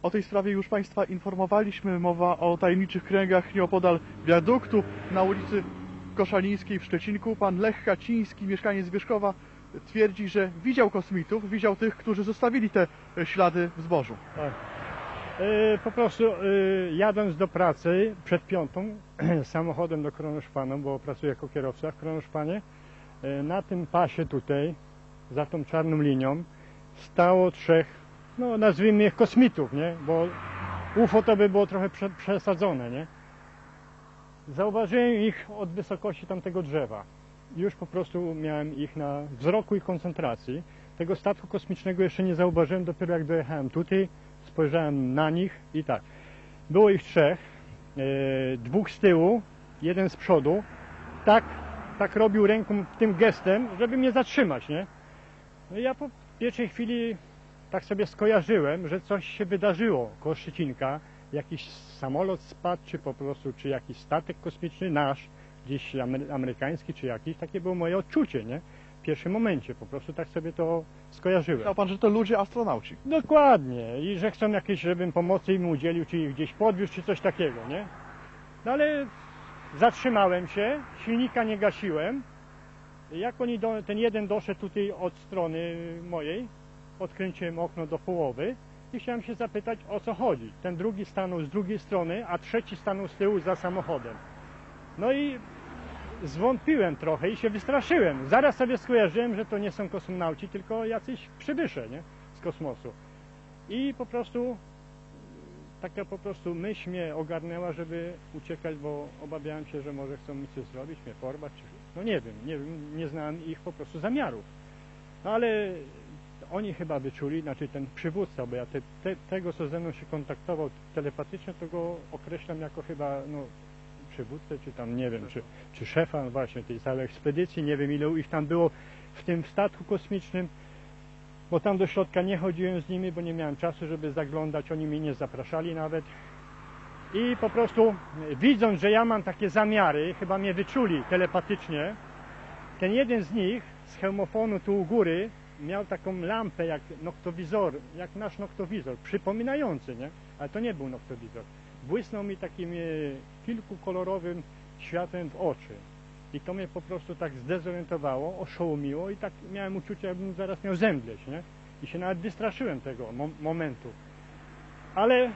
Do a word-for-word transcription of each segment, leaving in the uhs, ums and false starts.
O tej sprawie już Państwa informowaliśmy. Mowa o tajemniczych kręgach nieopodal wiaduktu na ulicy Koszalińskiej w Szczecinku. Pan Lech Kaciński, mieszkaniec Wierzchowa, twierdzi, że widział kosmitów, widział tych, którzy zostawili te ślady w zbożu. Tak. E, po prostu e, jadąc do pracy przed piątą samochodem do Kronoszpanu, bo pracuję jako kierowca w Kronoszpanie, e, na tym pasie tutaj, za tą czarną linią, stało trzech, no nazwijmy ich kosmitów, nie? Bo U F O to by było trochę prze, przesadzone, nie? Zauważyłem ich od wysokości tamtego drzewa. Już po prostu miałem ich na wzroku i koncentracji. Tego statku kosmicznego jeszcze nie zauważyłem, dopiero jak dojechałem tutaj, spojrzałem na nich i tak. Było ich trzech, e, dwóch z tyłu, jeden z przodu. Tak, tak robił ręką tym gestem, żeby mnie zatrzymać, nie? No i ja po pierwszej chwili tak sobie skojarzyłem, że coś się wydarzyło koło Szczecinka. Jakiś samolot spadł, czy po prostu, czy jakiś statek kosmiczny nasz, gdzieś amerykański, czy jakiś. Takie było moje odczucie, nie? W pierwszym momencie po prostu tak sobie to skojarzyłem. Myślał Pan, że to ludzie astronauci? Dokładnie. I że chcą jakieś, żebym pomocy im udzielił, czy ich gdzieś podwiózł, czy coś takiego, nie? No ale zatrzymałem się, silnika nie gasiłem. Jak oni do, ten jeden doszedł tutaj od strony mojej, odkręciłem okno do połowy i chciałem się zapytać, o co chodzi. Ten drugi stanął z drugiej strony, a trzeci stanął z tyłu za samochodem. No i zwątpiłem trochę i się wystraszyłem. Zaraz sobie skojarzyłem, że to nie są kosmonauci, tylko jacyś przybysze, nie? Z kosmosu. I po prostu taka po prostu myśl mnie ogarnęła, żeby uciekać, bo obawiałem się, że może chcą mi coś zrobić, mnie porwać. Czy... No nie wiem, nie wiem, nie znałem ich po prostu zamiarów. No ale oni chyba wyczuli, znaczy ten przywódca, bo ja te, te, tego, co ze mną się kontaktował telepatycznie, to go określam jako chyba, no, przywódcę, czy tam, nie wiem, czy, czy szefa właśnie tej całej ekspedycji, nie wiem ile ich tam było w tym statku kosmicznym, bo tam do środka nie chodziłem z nimi, bo nie miałem czasu, żeby zaglądać, oni mnie nie zapraszali nawet. I po prostu widząc, że ja mam takie zamiary, chyba mnie wyczuli telepatycznie, ten jeden z nich z hełmofonu tu u góry miał taką lampę jak noktowizor, jak nasz noktowizor, przypominający, nie? Ale to nie był noktowizor. Błysnął mi takim kilkukolorowym światłem w oczy. I to mnie po prostu tak zdezorientowało, oszołomiło i tak miałem uczucie, jakbym zaraz miał zemdleć, nie? I się nawet wystraszyłem tego mo momentu. Ale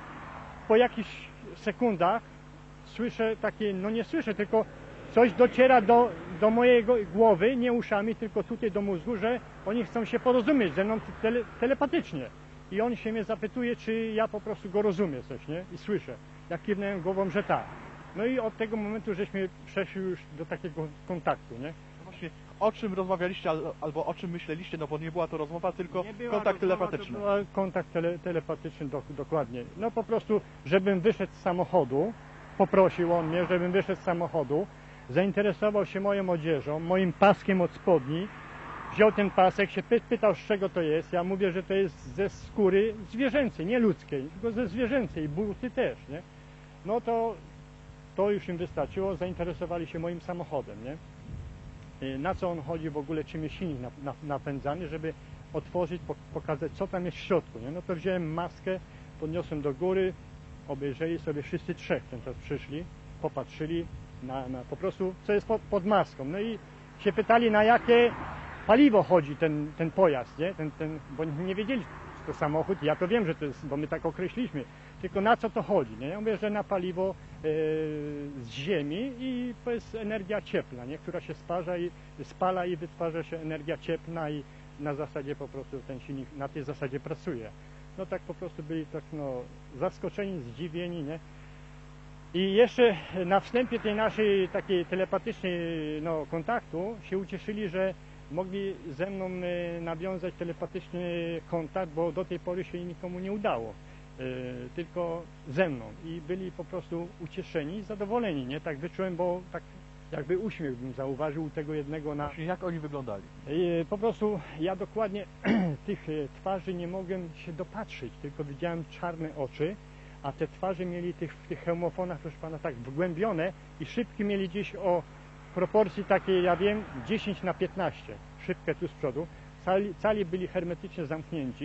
po jakichś sekundach słyszę takie, no nie słyszę, tylko coś dociera do, do mojej głowy, nie uszami, tylko tutaj do mózgu, że oni chcą się porozumieć ze mną tele, telepatycznie. I on się mnie zapytuje, czy ja po prostu go rozumiem coś, nie? I słyszę. Jak kiwnąłem głową, że tak. No i od tego momentu żeśmy przeszli już do takiego kontaktu, nie? No właśnie, o czym rozmawialiście albo o czym myśleliście, no bo nie była to rozmowa, tylko kontakt rozmowa, telepatyczny. To była kontakt tele, telepatyczny, do, dokładnie. No po prostu, żebym wyszedł z samochodu, poprosił on mnie, żebym wyszedł z samochodu, zainteresował się moją odzieżą, moim paskiem od spodni, wziął ten pasek, się py pytał, z czego to jest. Ja mówię, że to jest ze skóry zwierzęcej, nie ludzkiej, tylko ze zwierzęcej, buty też, nie? No to, to już im wystarczyło, zainteresowali się moim samochodem, nie? Na co on chodzi w ogóle, czym jest silnik napędzany, żeby otworzyć, pokazać, co tam jest w środku, nie? No to wziąłem maskę, podniosłem do góry, obejrzeli sobie wszyscy trzech, ten czas przyszli, popatrzyli na, na po prostu, co jest pod, pod maską. No i się pytali, na jakie paliwo chodzi ten, ten pojazd, nie? Ten, ten, bo nie wiedzieli, czy to samochód, ja to wiem, że to jest, bo my tak określiliśmy, tylko na co to chodzi, nie? Ja mówię, że na paliwo yy, z ziemi i to jest energia cieplna, nie? Która się sparza i spala i wytwarza się energia cieplna i na zasadzie po prostu ten silnik na tej zasadzie pracuje. No tak po prostu byli tak, no, zaskoczeni, zdziwieni, nie? I jeszcze na wstępie tej naszej takiej telepatycznej, no, kontaktu się ucieszyli, że mogli ze mną nawiązać telepatyczny kontakt, bo do tej pory się nikomu nie udało, tylko ze mną. I byli po prostu ucieszeni, zadowoleni, nie? Tak wyczułem, bo tak jakby uśmiech bym zauważył u tego jednego na... Jak oni wyglądali? Po prostu ja dokładnie tych twarzy nie mogłem się dopatrzyć, tylko widziałem czarne oczy, a te twarze mieli tych, w tych hełmofonach, proszę pana, tak wgłębione i szybki mieli gdzieś o proporcji takiej, ja wiem, dziesięć na piętnaście. Szybkę tu z przodu. Cali, cali byli hermetycznie zamknięci.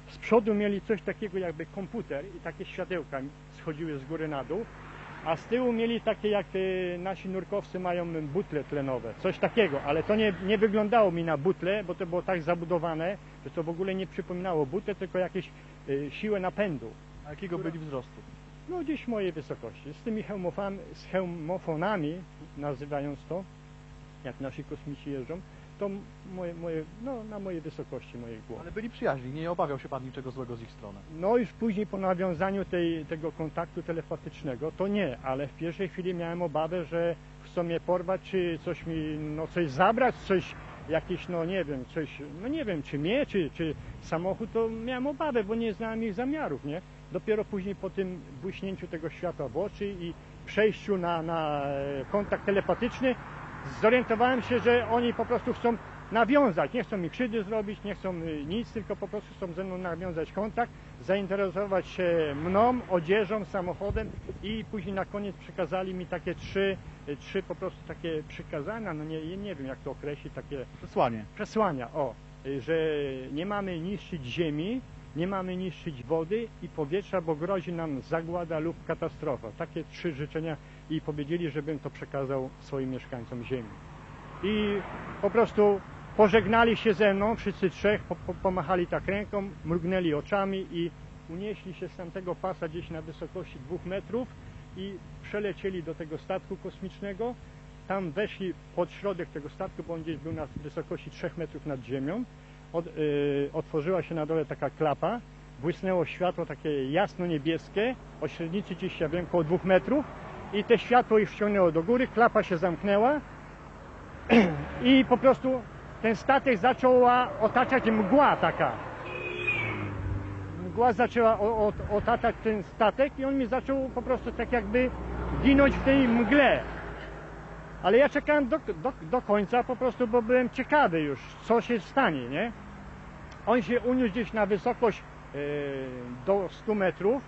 z przodu mieli coś takiego jakby komputer i takie światełka schodziły z góry na dół, a z tyłu mieli takie jak e, nasi nurkowcy mają butle tlenowe, coś takiego, ale to nie, nie wyglądało mi na butle, bo to było tak zabudowane, że to w ogóle nie przypominało butle, tylko jakieś e, siłę napędu. A jakiego byli wzrostu? No gdzieś mojej wysokości, z tymi hełmofami, z hełmofonami, nazywając to, jak nasi kosmici jeżdżą, to moje, moje, no, na mojej wysokości mojej głowy. Ale byli przyjaźni, nie obawiał się pan niczego złego z ich strony? No już później po nawiązaniu tej, tego kontaktu telepatycznego, to nie, ale w pierwszej chwili miałem obawę, że chcą mnie porwać, czy coś mi, no coś zabrać, coś, jakieś, no nie wiem, coś, no nie wiem, czy mnie, czy, czy samochód, to miałem obawę, bo nie znałem ich zamiarów, nie? Dopiero później po tym błyśnięciu tego światła w oczy i przejściu na, na kontakt telepatyczny zorientowałem się, że oni po prostu chcą nawiązać, nie chcą mi krzywdy zrobić, nie chcą nic, tylko po prostu chcą ze mną nawiązać kontakt, zainteresować się mną, odzieżą, samochodem i później na koniec przekazali mi takie trzy, trzy po prostu takie przykazania, no nie, nie wiem jak to określić, takie Przesłanie. przesłania, o, że nie mamy niszczyć ziemi, nie mamy niszczyć wody i powietrza, bo grozi nam zagłada lub katastrofa. Takie trzy życzenia i powiedzieli, żebym to przekazał swoim mieszkańcom ziemi. I po prostu pożegnali się ze mną, wszyscy trzech, po, po, pomachali tak ręką, mrugnęli oczami i unieśli się z tamtego pasa gdzieś na wysokości dwóch metrów i przelecieli do tego statku kosmicznego. Tam weszli pod środek tego statku, bo on gdzieś był na wysokości trzech metrów nad ziemią. Od, y, otworzyła się na dole taka klapa, błysnęło światło takie jasno-niebieskie, o średnicy gdzieś, ja wiem, około dwóch metrów i te światło ich wciągnęło do góry, klapa się zamknęła i po prostu ten statek zaczęła otaczać mgła taka. Mgła zaczęła o, o, otaczać ten statek i on mi zaczął po prostu tak jakby ginąć w tej mgle. Ale ja czekałem do, do, do końca po prostu, bo byłem ciekawy już, co się stanie, nie? On się uniósł gdzieś na wysokość yy, do stu metrów,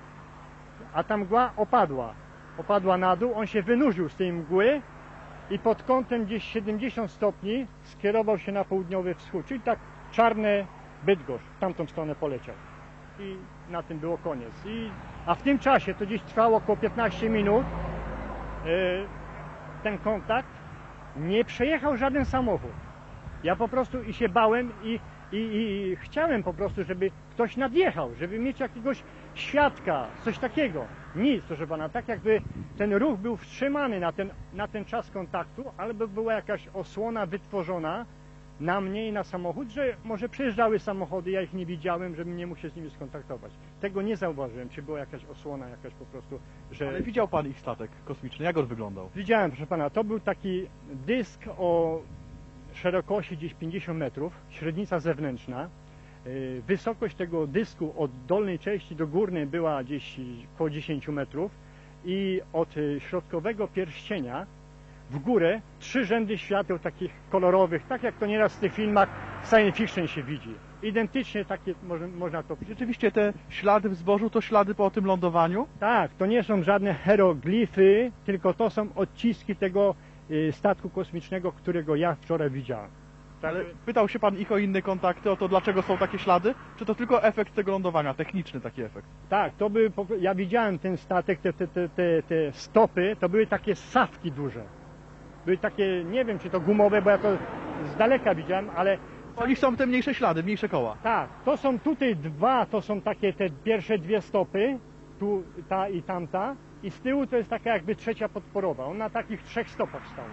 a ta mgła opadła. Opadła na dół, on się wynurzył z tej mgły i pod kątem gdzieś siedemdziesiąt stopni skierował się na południowy wschód, czyli tak czarne Bydgoszcz, w tamtą stronę poleciał. I na tym było koniec. I, a w tym czasie, to gdzieś trwało około piętnaście minut, yy, ten kontakt, nie przejechał żaden samochód. Ja po prostu i się bałem i, i, i chciałem po prostu, żeby ktoś nadjechał, żeby mieć jakiegoś świadka, coś takiego. Nic, proszę pana, tak jakby ten ruch był wstrzymany na ten, na ten czas kontaktu, albo była jakaś osłona wytworzona na mnie i na samochód, że może przejeżdżały samochody, ja ich nie widziałem, żebym nie mógł się z nimi skontaktować. Tego nie zauważyłem, czy była jakaś osłona, jakaś po prostu, że... Ale widział pan ich statek kosmiczny, jak on wyglądał? Widziałem, proszę pana, to był taki dysk o szerokości gdzieś pięćdziesiąt metrów, średnica zewnętrzna. Wysokość tego dysku od dolnej części do górnej była gdzieś około dziesięć metrów i od środkowego pierścienia w górę trzy rzędy świateł takich kolorowych, tak jak to nieraz w tych filmach science fiction się widzi. Identycznie takie można, można to... Rzeczywiście te ślady w zbożu to ślady po tym lądowaniu? Tak, to nie są żadne hieroglify, tylko to są odciski tego statku kosmicznego, którego ja wczoraj widziałem. Ale pytał się pan ich o inne kontakty, o to dlaczego są takie ślady? Czy to tylko efekt tego lądowania, techniczny taki efekt? Tak, to były, ja widziałem ten statek, te, te, te, te, te stopy, to były takie ssawki duże. Były takie, nie wiem czy to gumowe, bo ja to z daleka widziałem, ale... To nich są te mniejsze ślady, mniejsze koła. Tak, to są tutaj dwa, to są takie te pierwsze dwie stopy, tu ta i tamta, i z tyłu to jest taka jakby trzecia podporowa, on na takich trzech stopach stał.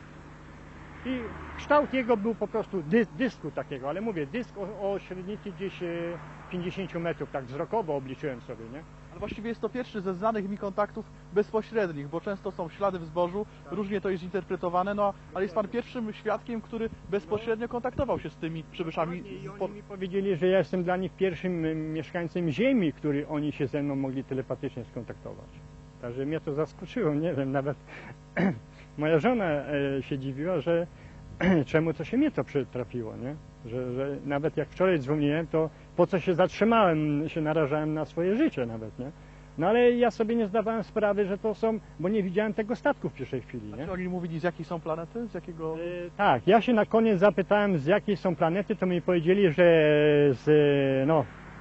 I kształt jego był po prostu dy, dysku takiego, ale mówię, dysk o, o średnicy gdzieś pięćdziesiąt metrów, tak wzrokowo obliczyłem sobie, nie? Ale właściwie jest to pierwszy ze znanych mi kontaktów bezpośrednich, bo często są ślady w zbożu, tak. Różnie to jest interpretowane, no ale jest pan pierwszym świadkiem, który bezpośrednio kontaktował się z tymi przybyszami. I oni mi powiedzieli, że ja jestem dla nich pierwszym mieszkańcem Ziemi, który oni się ze mną mogli telepatycznie skontaktować. Także mnie to zaskoczyło, nie wiem, nawet moja żona się dziwiła, że czemu to się mnie to przytrafiło, nie? Że, że nawet jak wczoraj dzwoniłem, to po co się zatrzymałem, się narażałem na swoje życie nawet, nie? No ale ja sobie nie zdawałem sprawy, że to są, bo nie widziałem tego statku w pierwszej chwili, nie? A czy oni mówili z jakiej są planety? Z jakiego... E, tak, ja się na koniec zapytałem z jakiej są planety, to mi powiedzieli, że z, no,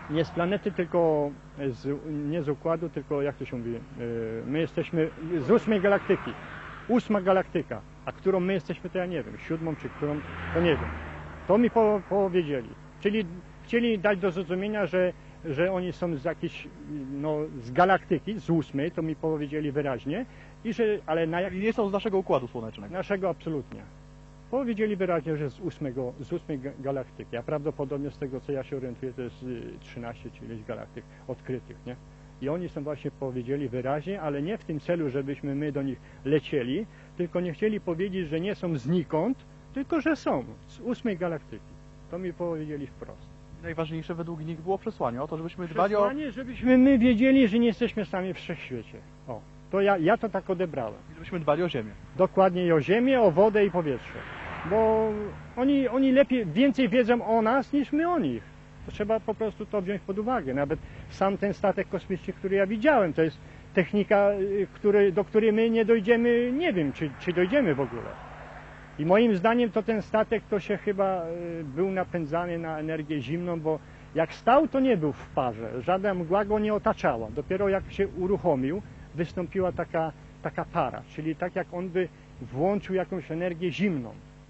nie z planety, tylko z, nie z układu, tylko jak to się mówi, my jesteśmy z ósmej galaktyki, ósma galaktyka, a którą my jesteśmy, to ja nie wiem, siódmą czy którą, to nie wiem. To mi po, powiedzieli, czyli chcieli dać do zrozumienia, że, że oni są z jakiejś, no z galaktyki, z ósmej, to mi powiedzieli wyraźnie, i że, ale na jak... Czyli nie są z naszego Układu Słonecznego. Naszego absolutnie. Powiedzieli wyraźnie, że z, ósmego, z ósmej galaktyki, a prawdopodobnie z tego, co ja się orientuję, to jest trzynaście czy ileś galaktyk odkrytych, nie? I oni są właśnie powiedzieli wyraźnie, ale nie w tym celu, żebyśmy my do nich lecieli, tylko nie chcieli powiedzieć, że nie są znikąd, tylko że są z ósmej galaktyki. To mi powiedzieli wprost. Najważniejsze według nich było przesłanie o to, żebyśmy dbali o... Przesłanie, żebyśmy my wiedzieli, że nie jesteśmy sami w wszechświecie. O, to ja, ja to tak odebrałem. Żebyśmy dbali o Ziemię. Dokładnie i o ziemię, o wodę i powietrze. Bo oni, oni lepiej, więcej wiedzą o nas niż my o nich. To trzeba po prostu to wziąć pod uwagę. Nawet sam ten statek kosmiczny, który ja widziałem, to jest technika, który, do której my nie dojdziemy, nie wiem, czy, czy dojdziemy w ogóle. I moim zdaniem to ten statek to się chyba był napędzany na energię zimną, bo jak stał, to nie był w parze. Żadna mgła go nie otaczała. Dopiero jak się uruchomił, wystąpiła taka, taka para, czyli tak jak on by włączył jakąś energię zimną.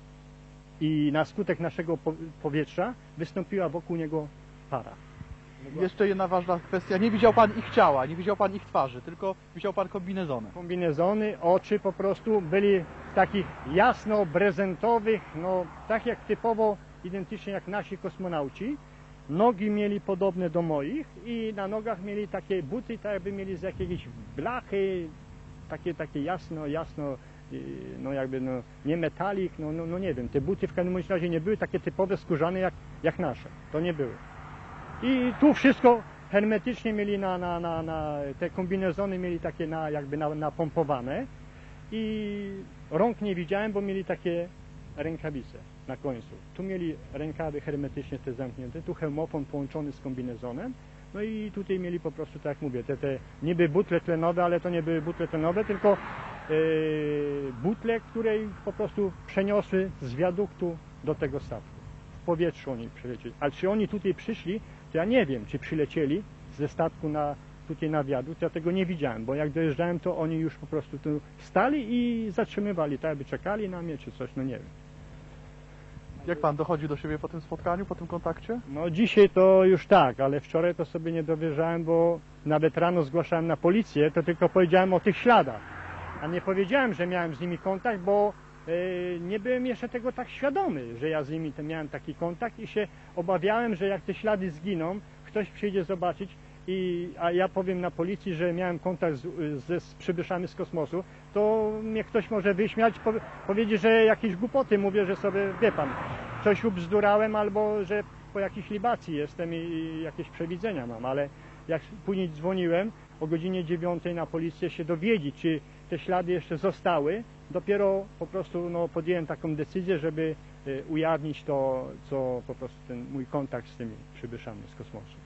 I na skutek naszego powietrza wystąpiła wokół niego para. Jeszcze jedna ważna kwestia. Nie widział Pan ich ciała, nie widział Pan ich twarzy, tylko widział Pan kombinezony. Kombinezony, oczy po prostu byli takich jasno prezentowych, no tak jak typowo, identycznie jak nasi kosmonauci. Nogi mieli podobne do moich i na nogach mieli takie buty, tak jakby mieli z jakiejś blachy, takie, takie jasno, jasno, no jakby no, nie metalik, no, no, no nie wiem, te buty w każdym razie nie były takie typowe skórzane jak, jak nasze, to nie były. I tu wszystko hermetycznie mieli na, na, na, na te kombinezony mieli takie na, jakby na, napompowane i rąk nie widziałem, bo mieli takie rękawice na końcu. Tu mieli rękawy hermetycznie te zamknięte, tu hełmofon połączony z kombinezonem, no i tutaj mieli po prostu, tak jak mówię, te, te niby butle tlenowe, ale to nie były butle tlenowe, tylko yy, butle, które po prostu przeniosły z wiaduktu do tego statku. W powietrzu oni przylecieli. Ale czy oni tutaj przyszli, to ja nie wiem, czy przylecieli ze statku na, tutaj na wiadukt, ja tego nie widziałem, bo jak dojeżdżałem, to oni już po prostu tu stali i zatrzymywali, tak jakby czekali na mnie, czy coś, no nie wiem. Jak Pan dochodził do siebie po tym spotkaniu, po tym kontakcie? No dzisiaj to już tak, ale wczoraj to sobie nie dowierzałem, bo nawet rano zgłaszałem na policję, to tylko powiedziałem o tych śladach. A nie powiedziałem, że miałem z nimi kontakt, bo yy, nie byłem jeszcze tego tak świadomy, że ja z nimi miałem taki kontakt i się obawiałem, że jak te ślady zginą, ktoś przyjdzie zobaczyć, i, a ja powiem na policji, że miałem kontakt z, z, z przybyszami z kosmosu, to mnie ktoś może wyśmiać, po, powiedzieć, że jakieś głupoty mówię, że sobie, wie pan, coś ubzdurałem albo że po jakiejś libacji jestem i, i jakieś przewidzenia mam, ale jak później dzwoniłem o godzinie dziewiątej na policję się dowiedzieć, czy te ślady jeszcze zostały, dopiero po prostu no, podjąłem taką decyzję, żeby y, ujawnić to, co po prostu ten mój kontakt z tymi przybyszami z kosmosu.